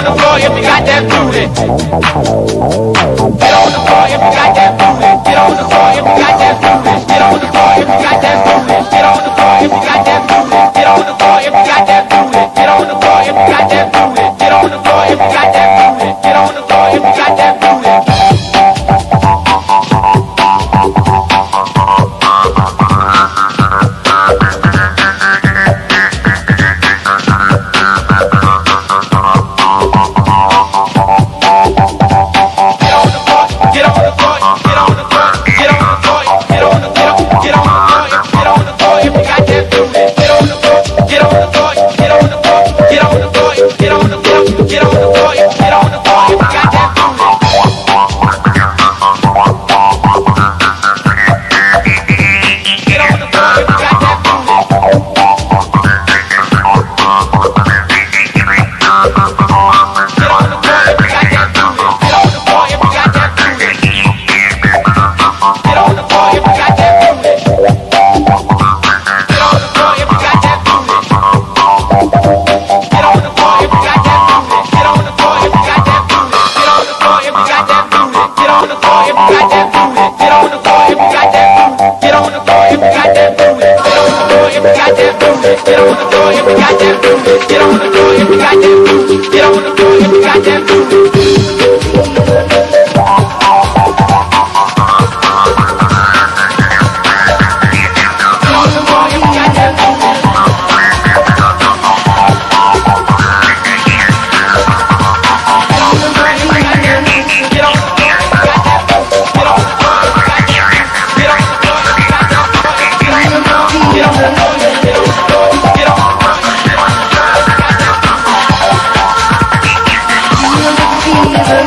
on the floor if you got that booty. Get on the floor if you got that booty. Get on the floor if you got that booty. Get on the floor if you got that booty. Get on the floor if you got that booty. Get on the floor if you got that booty. Get on the floor if you got that booty. Get on the floor if you got that booty. Get on the floor if you got that booty. Fever.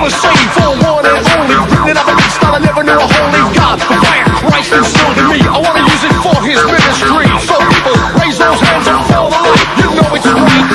were saved for one and only. Written it up in mixed style, I never knew a holy God. The fire Christ instilled in me, I want to use it for his ministry. So people, raise those hands up for the light. You know it's right.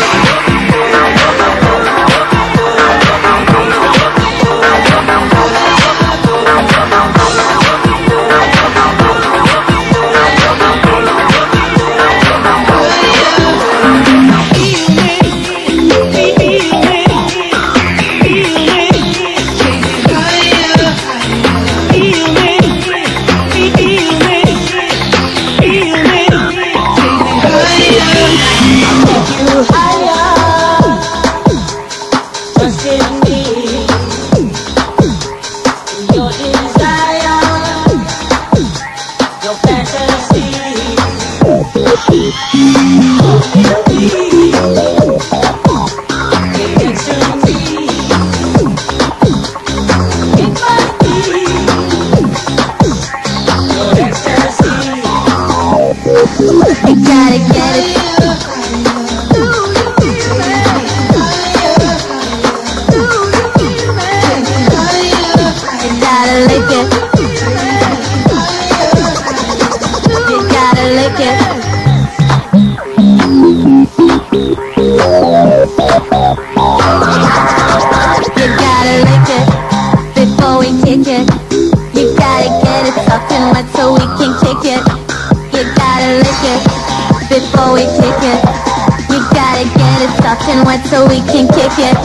So we can kick it.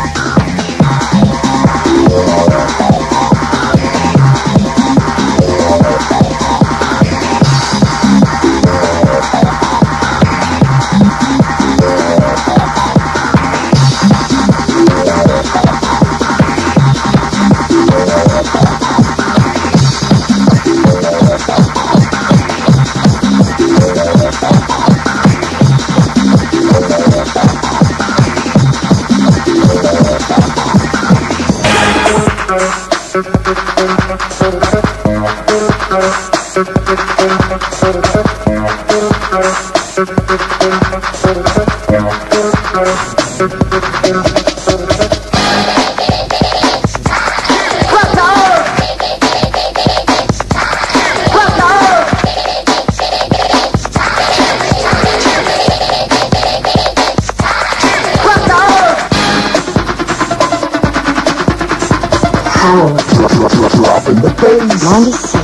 Dropping the bass. 96.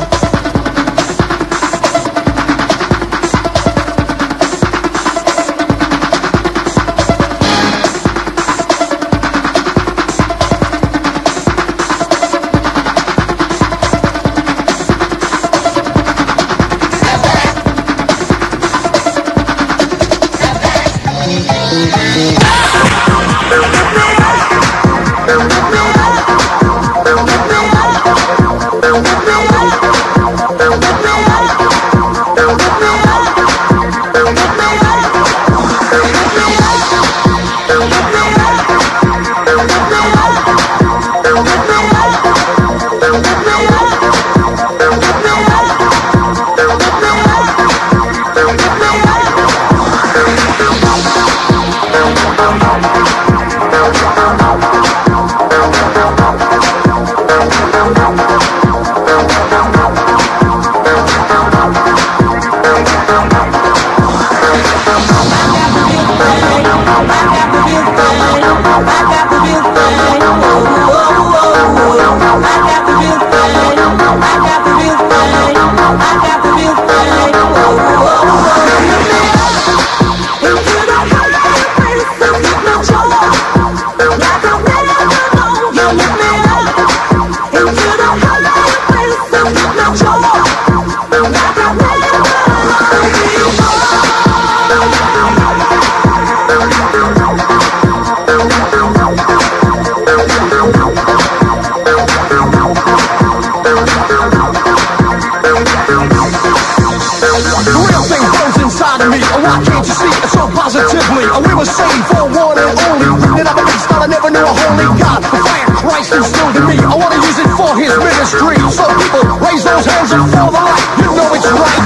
positively. We were saved for one and only. Written up in mixed style, I never knew a holy God. The fire Christ instilled in me, I want to use it for his ministry. So people, raise those hands up for the light. You know it's right.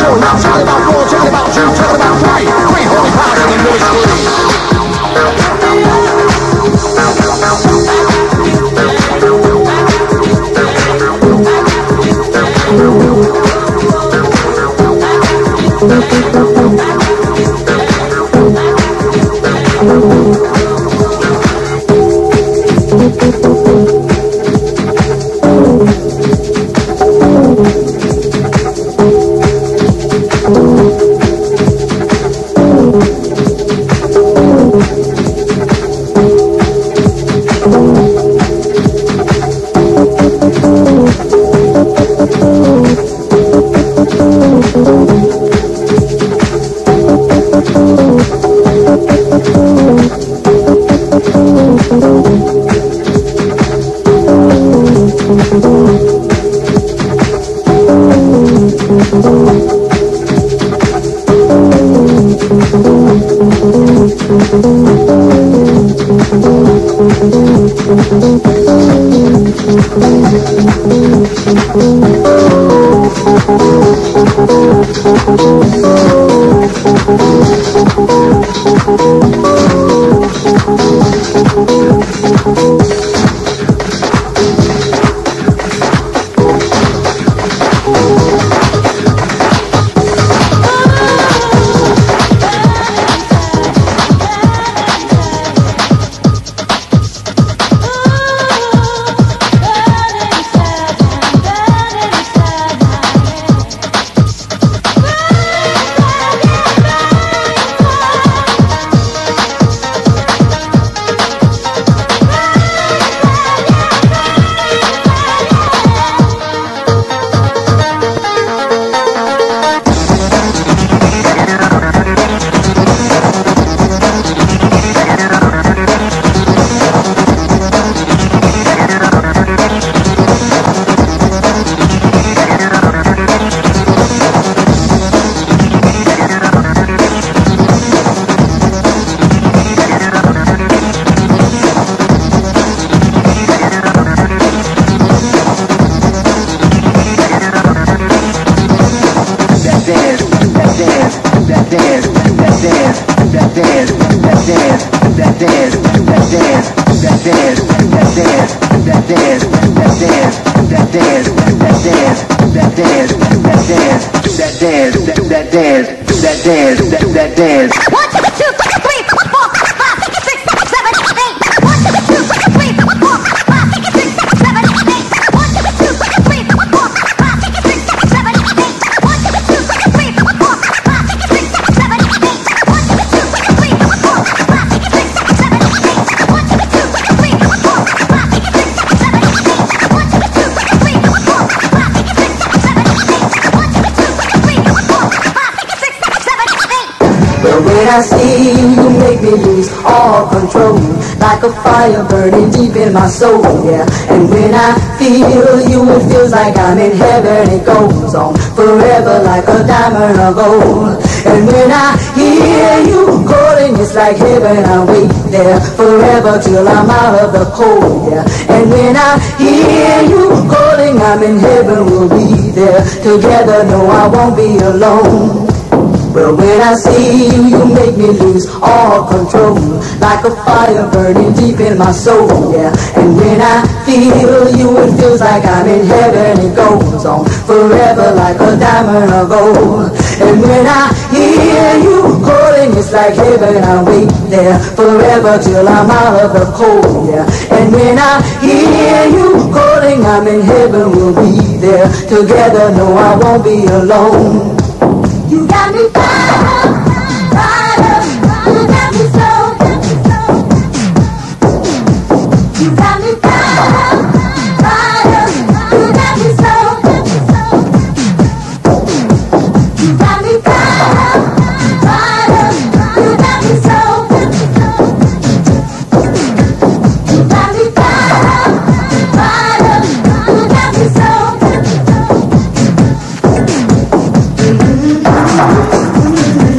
more. Now talking about war, talking about you, talking about three holy powers in the ministry. I see you, you make me lose all control, like a fire burning deep in my soul, yeah. And when I feel you, it feels like I'm in heaven. It goes on forever like a diamond of gold. And when I hear you calling, it's like heaven. I wait there forever till I'm out of the cold, yeah. And when I hear you calling, I'm in heaven. We'll be there together. No, I won't be alone. But when I see you, you make me lose all control, like a fire burning deep in my soul, yeah. And when I feel you, it feels like I'm in heaven. It goes on forever like a diamond of gold. And when I hear you calling, it's like heaven. I wait there forever till I'm out of the cold, yeah. And when I hear you calling, I'm in heaven. We'll be there together. No, I won't be alone. You got me fired up, you got me so, you got me fired up, you got me so, you got me fired up, you got me so, you got me fired up, you got me so.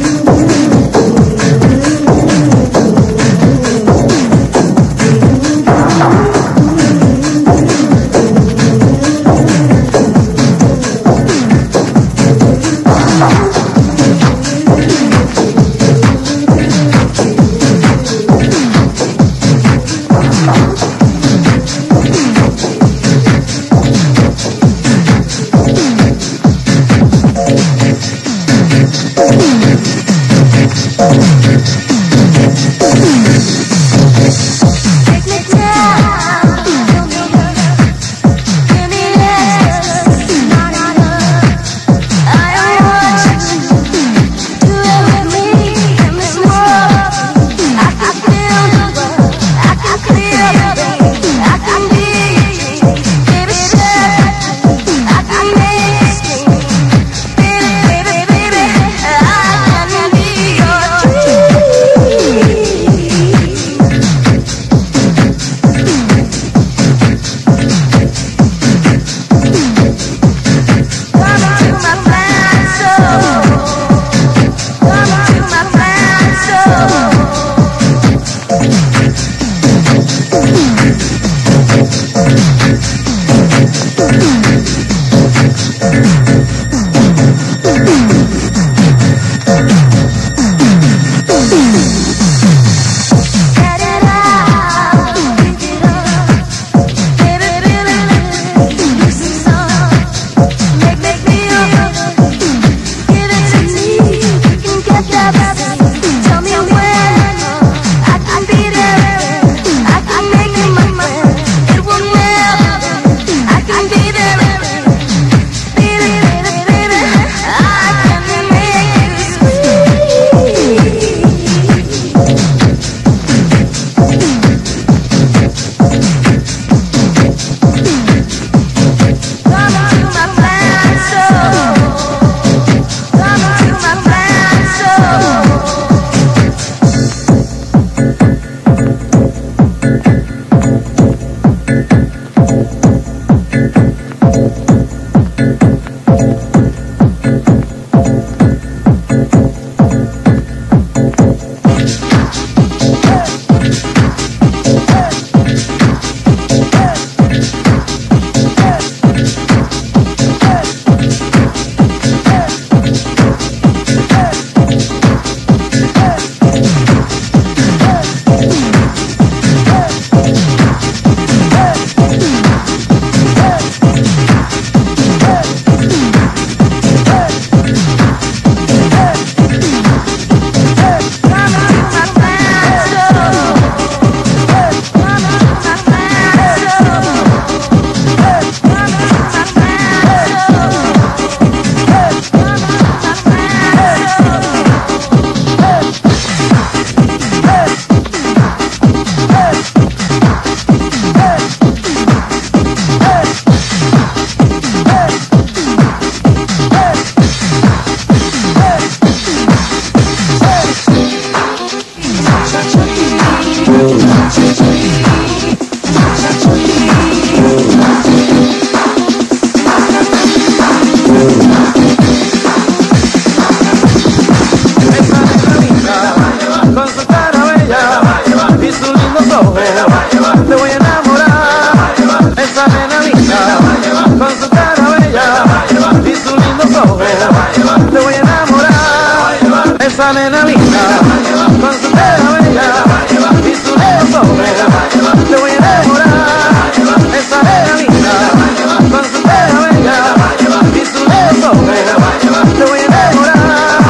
esa nena linda, con su pelo bella y su lindo sombrero, te voy a enamorar. Esa nena linda, con su pelo bella y su lindo sombrero, te voy a enamorar.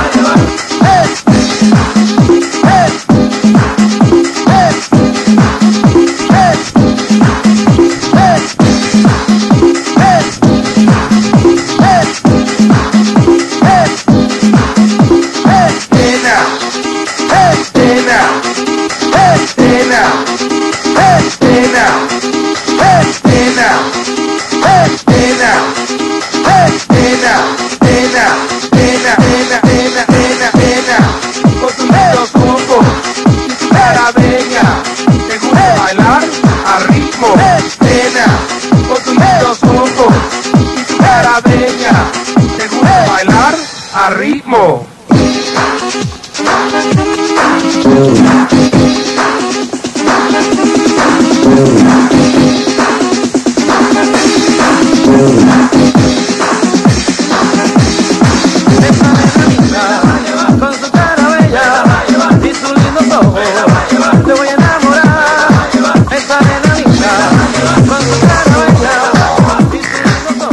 A ritmo. Con su cara bella y su lindo sombrero, te voy a enamorar. Esa nena linda, con su cara bella y su lindo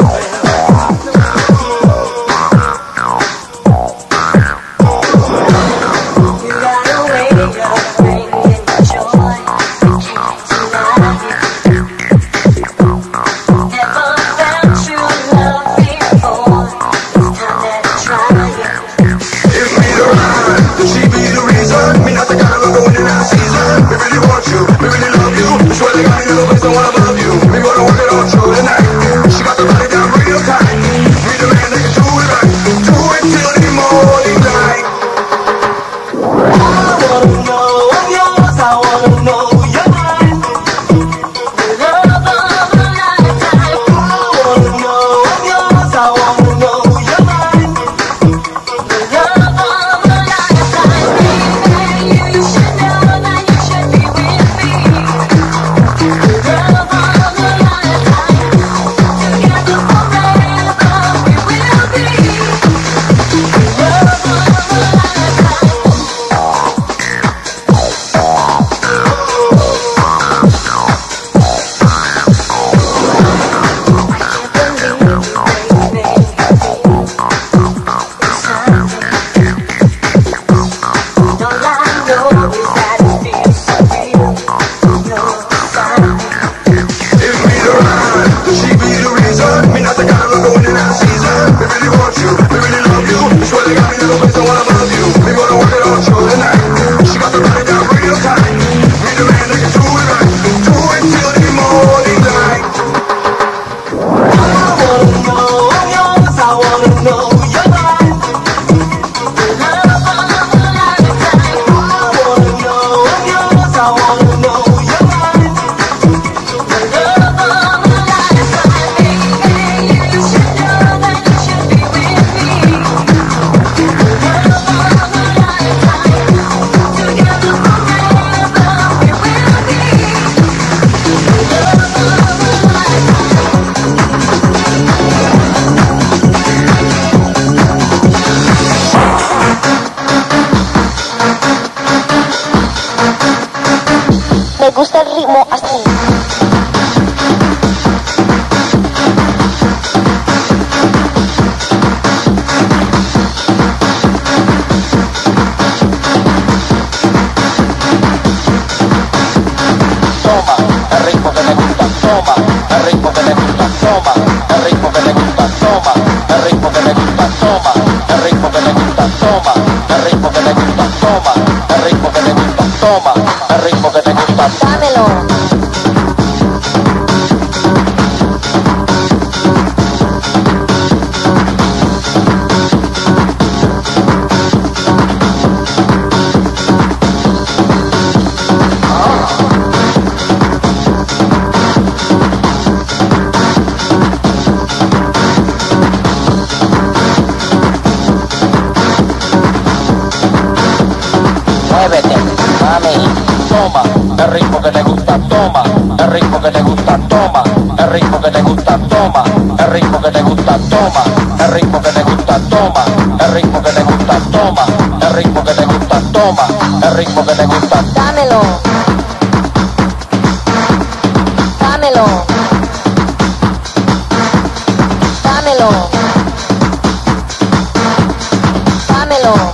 sombrero. gusta el ritmo así. Toma, el ritmo que te gusta, toma, el ritmo que te gusta, toma, el ritmo que te gusta, toma, el ritmo que te gusta, toma, el ritmo que te gusta, toma, el ritmo que te gusta, toma, el ritmo que te gusta, toma, el ritmo que te gusta, Dámelo. muévete, mami, toma, el ritmo que te gusta, toma, el ritmo que te gusta, toma, el ritmo que te gusta, toma, el ritmo que te gusta, toma, el ritmo que te gusta, toma, el ritmo que te gusta, toma, el ritmo que te gusta, toma, el ritmo que te gusta, Dámelo. Dámelo. Dámelo. Dámelo.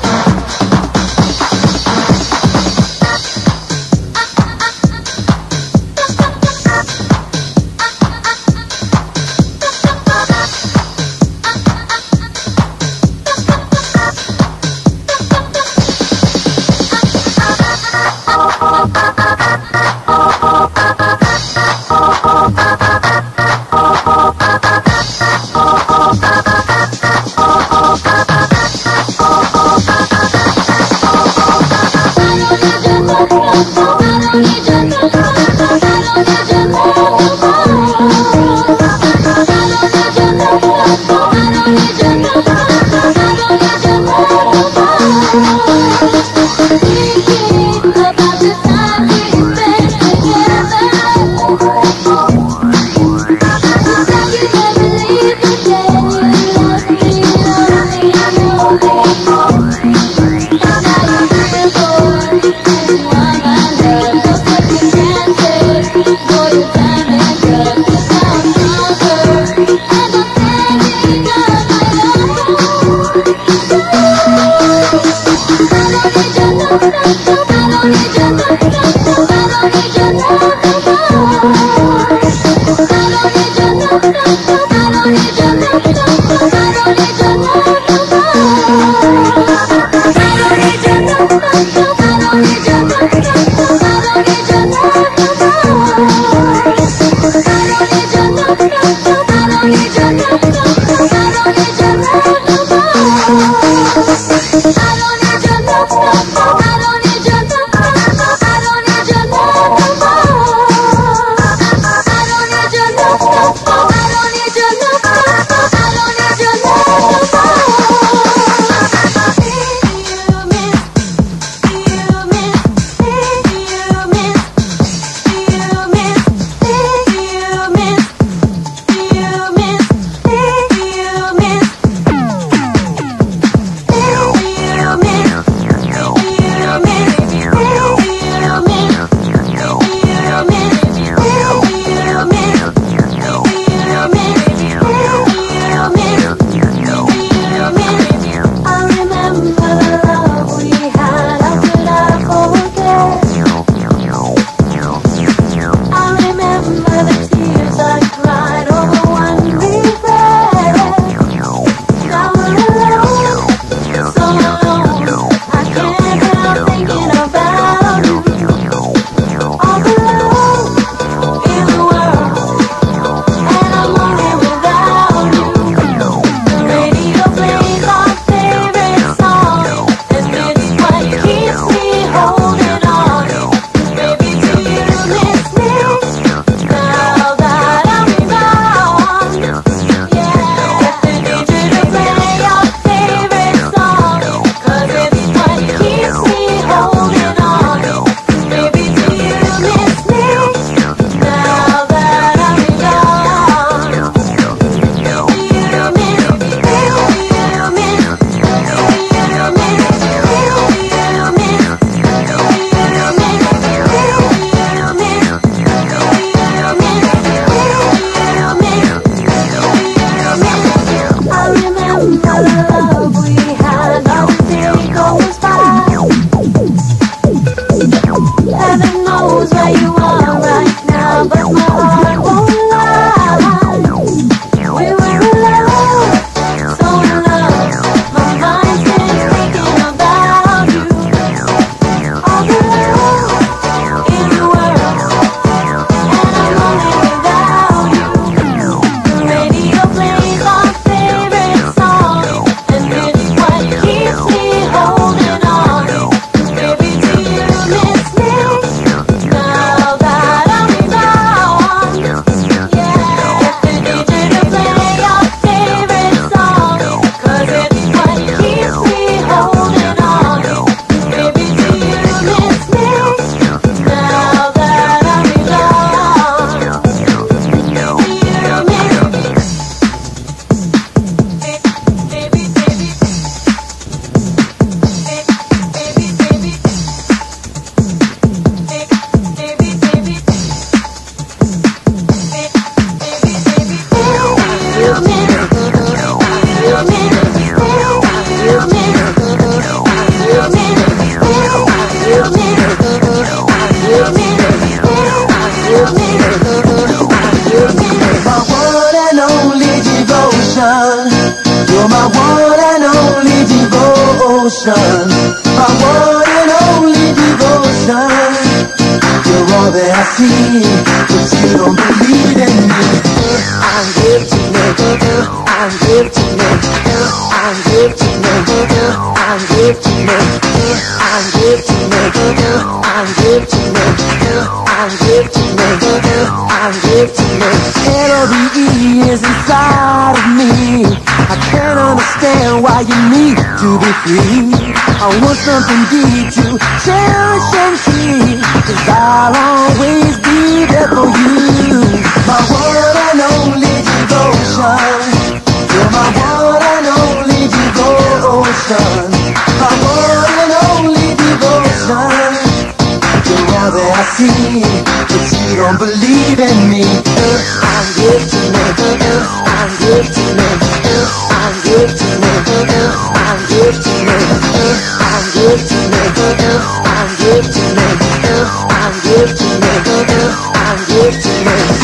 devotion, my one and only devotion. You're all that I see, but you don't believe in me. I'm guilty, I'm guilty, I'm guilty, I'm guilty, I'm guilty, I'm guilty, I'm guilty, I'm guilty. L-O-V-E is inside of me. I can't understand why you need to be free. I want something deep to cherish and keep, 'cause I'll always be there for you. My one and only devotion. You're my one and only devotion. My one and only devotion. You're all that I see, but you don't believe in me. I'm guilty, I'm guilty, I'm guilty, I'm guilty, I'm guilty, I'm guilty, I'm guilty, I'm guilty.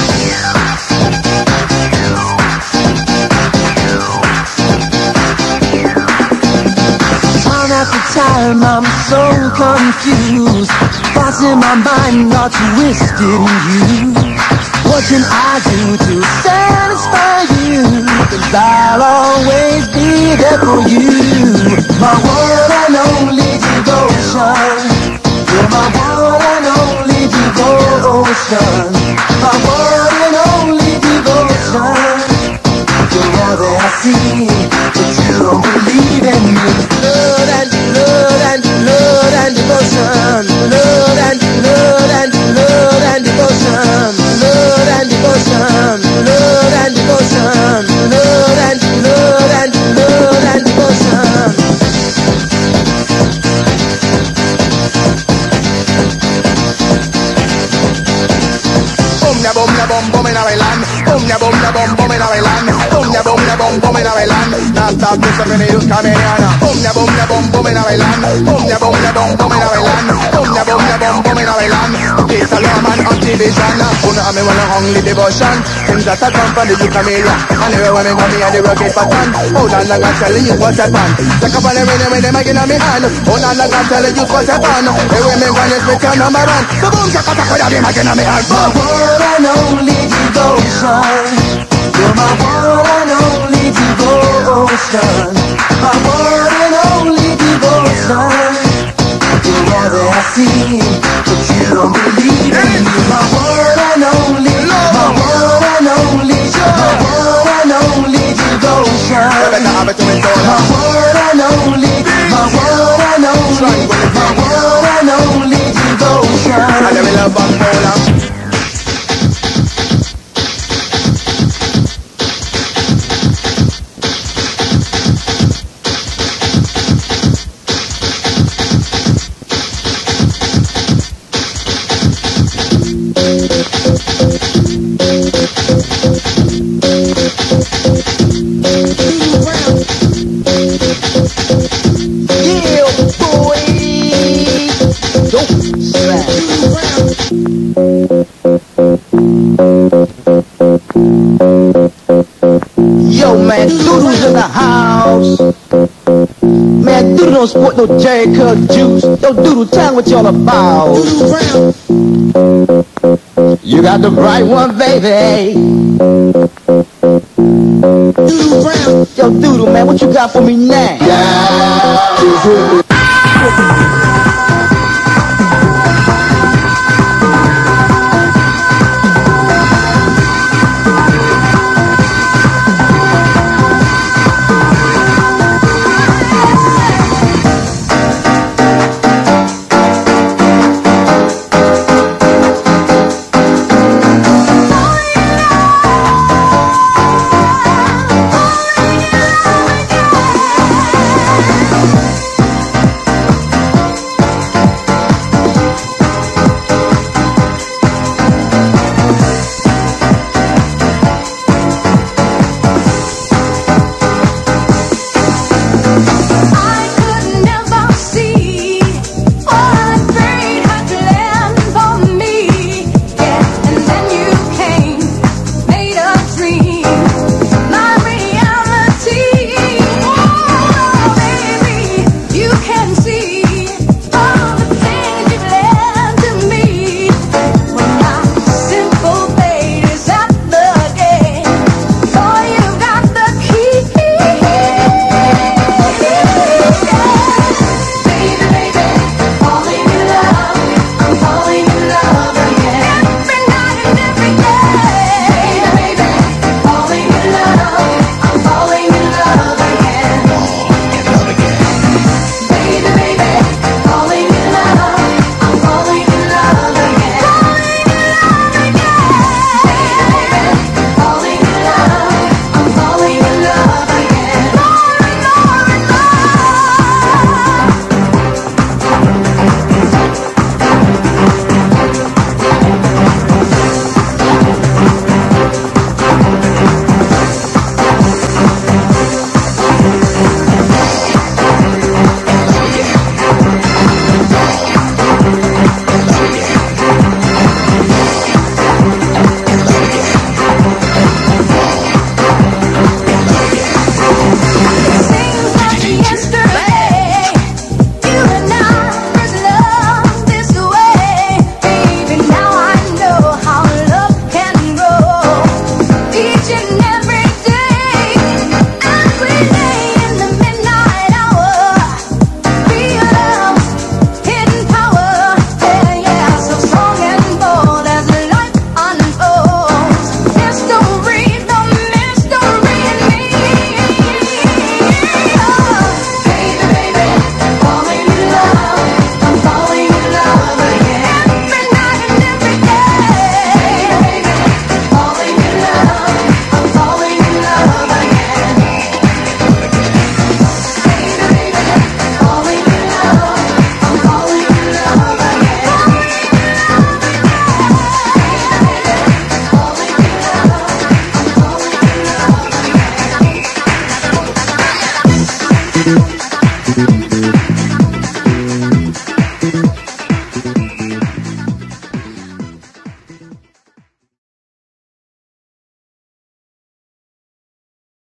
Time after time I'm so confused. Thoughts in my mind are twisted in you. What can I do to satisfy you? 'Cause I'll always be there for you. My one and only devotion. You're my one and only devotion. My one and only devotion. You're all that I see, but you don't believe in me. Love and love and love and devotion. Love and love and love and devotion. Love and devotion. Love and devotion. Love and love and love and devotion. Bum ya bum en a bailar, bum ya bum en a bailar, bum ya bum en a bailar. Now stop this up in the youth comedian. Bum ya bum en a bailar, bum ya bum en a bailar, bum ya bum en a bailar. It's a law man on television. Una a me one only devotion. Things that I come from the youth comedian. And everywhere me go me and the rocket pattern. Hold on, I'm telling you what's up on. Take up on the rhythm with the mic in my hand. Hold on, I'm telling you what's up on. Everywhere me go is with your number one. So boom, shaka taka with the mic in my hand. My one and only devotion. You're my one and only devotion. My one and only devotion. You're all that I see, but you don't believe in me. My one and only, my one and only, my one and only devotion. My one and only, my one and only, my one and only devotion. And then we love bipolar. Yo, man, Doodle's in the house. Man, Doodle don't sport no Jerry Curl juice. Yo, Doodle, tell me what y'all about. You got the bright one, baby. Yo, Doodle, man, what you got for me now?